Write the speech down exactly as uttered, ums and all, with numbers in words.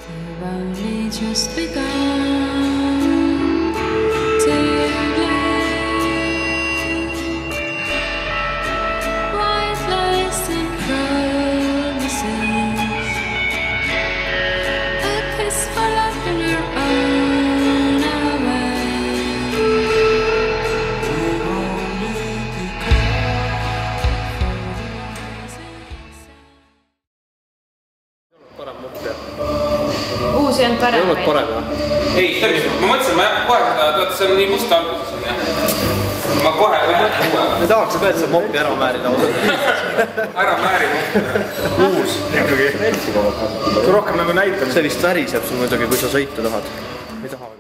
You've only just begun to play white lace and promises, a kiss for love in your own way. We've only Uusi on parem. Ei olnud parem, jah? Ei, tõesti, ma mõtlesin, ma jääb kohe seda, tead, see on nii must alguses. Ma kohe lähen uue. Me tahaks ka, et sa moppi ära määrida. Ära määri moppi. Uus. Ikkagi. Kui rohkem nagu näitab. See vist väriseb sul muidugi, kui sa sõita tahad. Ei taha.